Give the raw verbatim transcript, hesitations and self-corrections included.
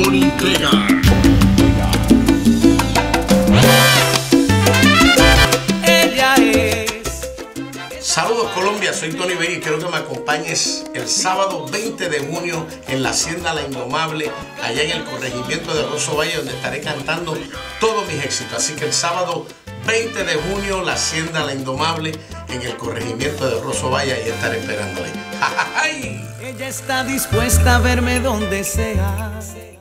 con entrega. Ella es. Saludos Colombia, soy Tony Vega y quiero que me acompañes el sábado veinte de junio en la Hacienda La Indomable, allá en el corregimiento de Rosso Valle, donde estaré cantando todos mis éxitos. Así que el sábado veinte de junio, la Hacienda La Indomable, en el corregimiento de Rosso Valle, ahí estaré esperándole. ¡Ja, ja, ja! Ella está dispuesta a verme donde sea.